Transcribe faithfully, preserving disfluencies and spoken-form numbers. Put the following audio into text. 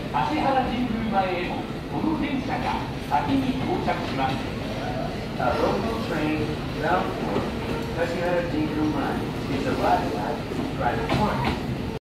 芦原神宮前へもこの電車が先に到着します。 A local train bound for Ashihara Jingu Mine is arriving at Private Point.